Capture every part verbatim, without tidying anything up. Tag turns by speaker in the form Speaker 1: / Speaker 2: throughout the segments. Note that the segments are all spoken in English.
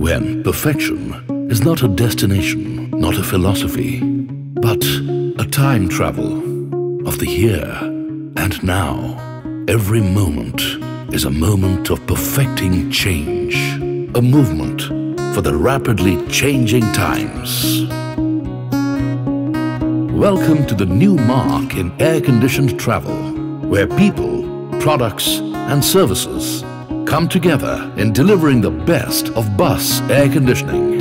Speaker 1: when perfection is not a destination, not a philosophy, but a time travel of the here and now. Every moment is a moment of perfecting change, a movement for the rapidly changing times. Welcome to the new mark in air-conditioned travel, where people, products and services come together in delivering the best of bus air conditioning.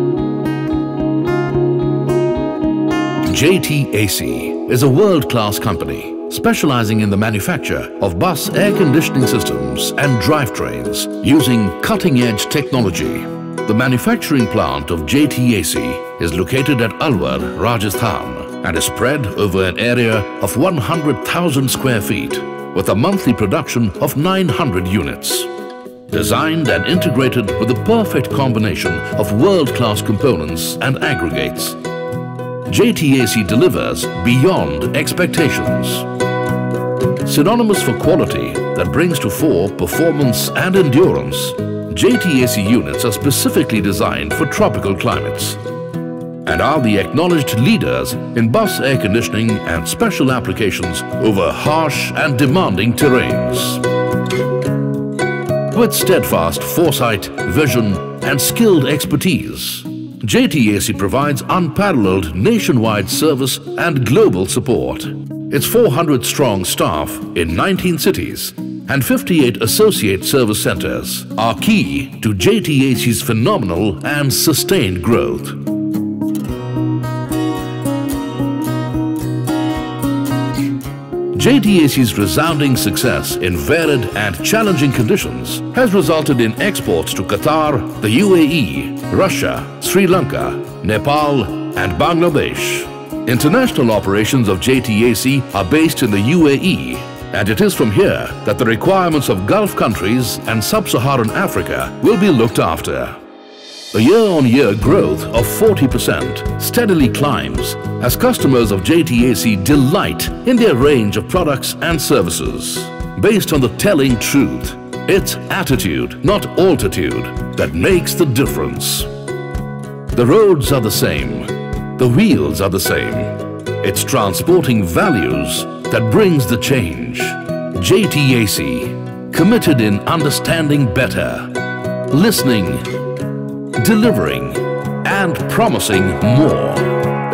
Speaker 1: J T A C is a world-class company specializing in the manufacture of bus air conditioning systems and drivetrains using cutting-edge technology. The manufacturing plant of J T A C is located at Alwar, Rajasthan, and is spread over an area of one hundred thousand square feet with a monthly production of nine hundred units. Designed and integrated with the perfect combination of world-class components and aggregates, J T A C delivers beyond expectations. Synonymous for quality that brings to fore performance and endurance, J T A C units are specifically designed for tropical climates and are the acknowledged leaders in bus air conditioning and special applications over harsh and demanding terrains. With steadfast foresight, vision and skilled expertise, J T A C provides unparalleled nationwide service and global support. Its four hundred strong staff in nineteen cities and fifty-eight associate service centers are key to J T A C's phenomenal and sustained growth. J T A C's resounding success in varied and challenging conditions has resulted in exports to Qatar, the U A E, Russia, Sri Lanka, Nepal and Bangladesh. International operations of J T A C are based in the U A E, and it is from here that the requirements of Gulf countries and Sub-Saharan Africa will be looked after. A year-on-year growth of forty percent steadily climbs as customers of J T A C delight in their range of products and services. Based on the telling truth, it's attitude, not altitude, that makes the difference. The roads are the same, the wheels are the same. It's transporting values that brings the change. J T A C, committed in understanding better, listening, delivering and promising more.